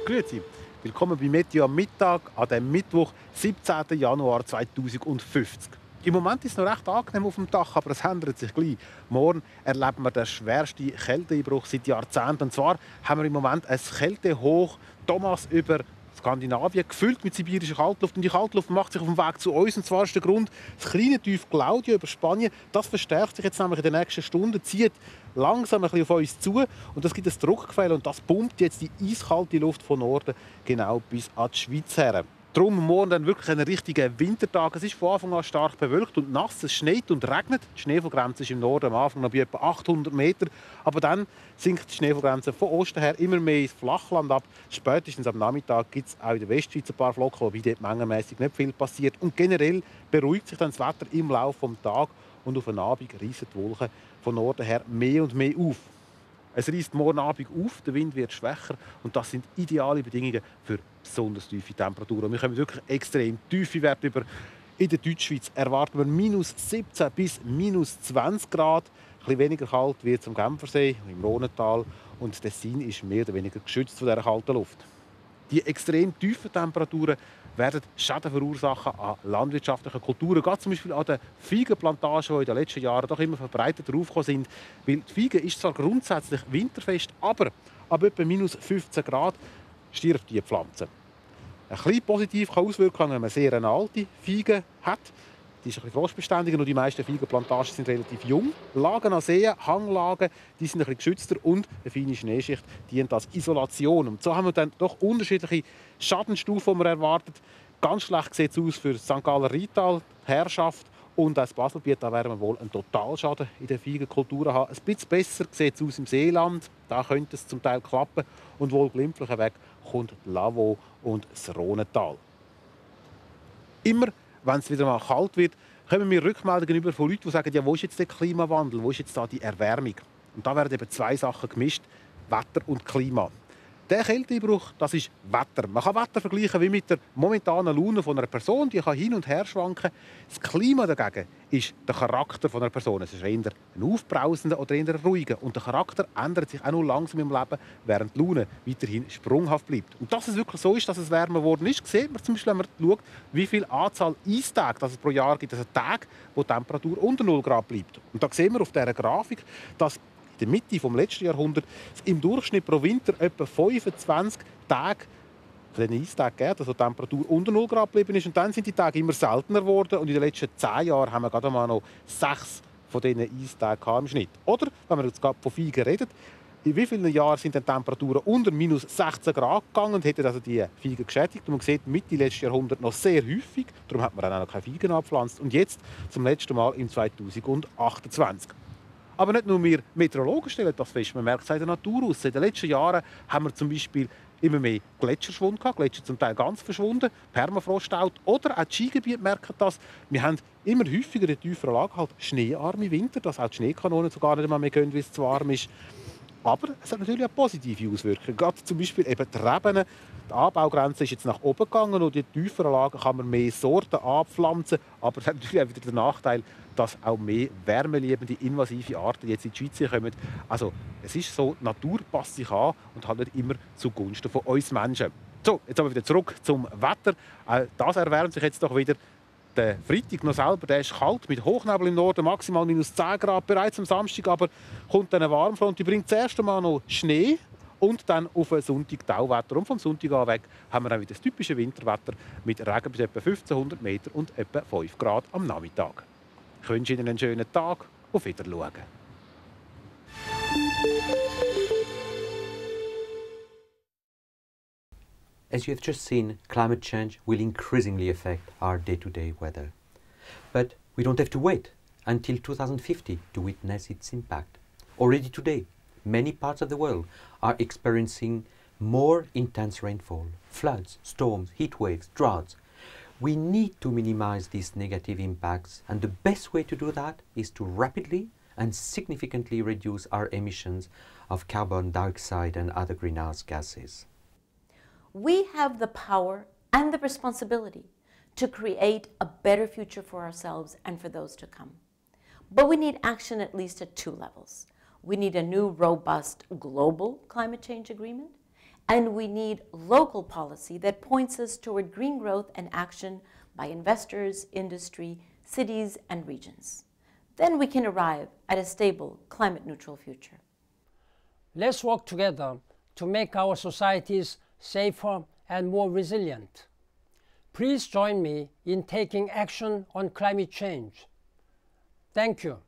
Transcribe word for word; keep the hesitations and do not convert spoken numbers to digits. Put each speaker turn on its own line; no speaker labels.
Grüezi. Willkommen bei Meteo am Mittag an dem Mittwoch, siebzehnten Januar zweitausendfünfzig. Im Moment ist es noch recht angenehm auf dem Dach, aber es ändert sich gleich. Morgen erleben wir den schwersten Kälteeinbruch seit Jahrzehnten. Und zwar haben wir im Moment ein Kältehoch, Thomas, über Skandinavien, gefüllt mit sibirischer Kaltluft. Und die Kaltluft macht sich auf dem Weg zu uns. Und zwar ist der Grund, das kleine Tief Claudia über Spanien, das verstärkt sich jetzt nämlich in den nächsten Stunden, zieht langsam ein bisschen auf uns zu. Und das gibt ein Druckgefälle und das pumpt jetzt die eiskalte Luft von Norden genau bis an die Schweiz her. Darum morgen dann wirklich ein richtiger Wintertag. Es ist von Anfang an stark bewölkt und nass. Es schneit und regnet. Die Schneefallgrenze ist im Norden am Anfang noch bei etwa achthundert Meter. Aber dann sinkt die Schneefallgrenze von Osten her immer mehr ins Flachland ab. Spätestens am Nachmittag gibt es auch in der Westschweiz ein paar Flocken, wobei dort mengenmässig nicht viel passiert. Und generell beruhigt sich dann das Wetter im Laufe des Tages und auf den Abend reissen die Wolken von Norden her mehr und mehr auf. Es reißt morgen Abend auf, der Wind wird schwächer und das sind ideale Bedingungen für besonders tiefe Temperaturen. Wir kommen wirklich extrem tiefe Werte über. In der Deutschschweiz erwarten wir minus siebzehn bis minus zwanzig Grad. Ein bisschen weniger kalt wird es am Genfersee, im Rhonental und Tessin ist mehr oder weniger geschützt von dieser kalten Luft. Die extrem tiefen Temperaturen werden Schäden verursachen an landwirtschaftlichen Kulturen, gerade zum Beispiel an den Feigenplantagen, die in den letzten Jahren doch immer verbreitet draufgekommen sind. Weil die Feige ist zwar grundsätzlich winterfest, aber ab etwa minus fünfzehn Grad stirbt die Pflanze. Ein bisschen positiv kann auswirken, wenn man sehr eine alte Feige hat. Die ist ein bisschen frostbeständiger, nur die meisten Feigenplantagen sind relativ jung. Lagen an Seen, Hanglagen, die sind ein bisschen geschützter und eine feine Schneeschicht dient als Isolation. Und so haben wir dann doch unterschiedliche Schadenstufen, die man erwartet. Ganz schlecht sieht es aus für das Sankt Galler Rheintal, Herrschaft und das Baselbiet. Da werden wir wohl einen Totalschaden in der Feigenkultur haben. Ein bisschen besser sieht es aus im Seeland. Da könnte es zum Teil klappen. Und wohl glimpflicher Weg kommt Lavaux und das Rhonental. Immer wenn es wieder mal kalt wird, kommen wir Rückmeldungen über von Leuten, die sagen, ja, wo ist jetzt der Klimawandel, wo ist jetzt da die Erwärmung? Und da werden eben zwei Sachen gemischt, Wetter und Klima. Der Kälteeinbruch, das ist Wetter. Man kann Wetter vergleichen wie mit der momentanen Laune von einer Person, die kann hin und her schwanken. Das Klima dagegen ist der Charakter von einer Person. Es ist eher ein aufbrausender oder eher ein ruhiger. Und der Charakter ändert sich auch nur langsam im Leben, während die Laune weiterhin sprunghaft bleibt. Und dass es wirklich so ist, dass es wärmer geworden ist, sieht man zum Beispiel, wenn man schaut, wie viel Anzahl Eistage es pro Jahr gibt. Also Tage, wo die Temperatur unter null Grad bleibt. Und da sehen wir auf dieser Grafik, dass in der Mitte des letzten Jahrhunderts im Durchschnitt pro Winter etwa fünfundzwanzig Tage von diesen Eistagen gegeben, also die Temperatur unter null Grad geblieben ist. Und dann sind die Tage immer seltener geworden. Und in den letzten zehn Jahren haben wir gerade mal noch sechs von diesen Eistagen im Schnitt. Oder, wenn wir jetzt gerade von Feigen reden, in wie vielen Jahren sind die Temperaturen unter minus sechzehn Grad gegangen und hätten also die Feigen geschädigt. Und man sieht Mitte letzten Jahrhundert noch sehr häufig. Darum hat man dann auch noch keine Feigen angepflanzt. Und jetzt zum letzten Mal im zweitausendachtundzwanzig. Aber nicht nur wir Meteorologen stellen das fest, man merkt es in der Natur aus. In den letzten Jahren haben wir zum Beispiel immer mehr Gletscherschwund gehabt, Gletscher zum Teil ganz verschwunden, Permafrost-out. Oder auch die Skigebiete merken das. Wir haben immer häufiger in tieferen Lagen halt schneearme Winter, dass auch die Schneekanonen sogar nicht mehr gehen, weil es zu warm ist. Aber es hat natürlich auch positive Auswirkungen. Gerade zum Beispiel eben die Reben. Die Anbaugrenze ist jetzt nach oben gegangen und in tieferen Lagen kann man mehr Sorten anpflanzen. Aber es hat natürlich auch wieder den Nachteil, dass auch mehr wärmeliebende, invasive Arten jetzt in die Schweiz kommen. Also es ist so, die Natur passt sich an und halt nicht immer zugunsten von uns Menschen. So, jetzt aber wieder zurück zum Wetter. Auch das erwärmt sich jetzt doch wieder. Der Freitag noch selber, der ist kalt, mit Hochnebel im Norden, maximal minus zehn Grad bereits am Samstag, aber kommt dann eine Warmfront, die bringt zuerst einmal noch Schnee und dann auf den Sonntag Tauwetter. Und vom Sonntag an weg haben wir dann wieder das typische Winterwetter mit Regen bis etwa fünfzehnhundert Meter und etwa fünf Grad am Nachmittag. Ich wünsche Ihnen einen schönen Tag. Auf Wiedersehen.
As you have just seen, climate change will increasingly affect our day-to-day weather. But we don't have to wait until two thousand fifty to witness its impact. Already today, many parts of the world are experiencing more intense rainfall, floods, storms, heat waves, droughts. We need to minimize these negative impacts, and the best way to do that is to rapidly and significantly reduce our emissions of carbon dioxide and other greenhouse gases.
We have the power and the responsibility to create a better future for ourselves and for those to come. But we need action at least at two levels. We need a new, robust global climate change agreement, And we need local policy that points us toward green growth and action by investors, industry, cities, and regions. Then we can arrive at a stable, climate-neutral future.
Let's work together to make our societies safer and more resilient. Please join me in taking action on climate change. Thank you.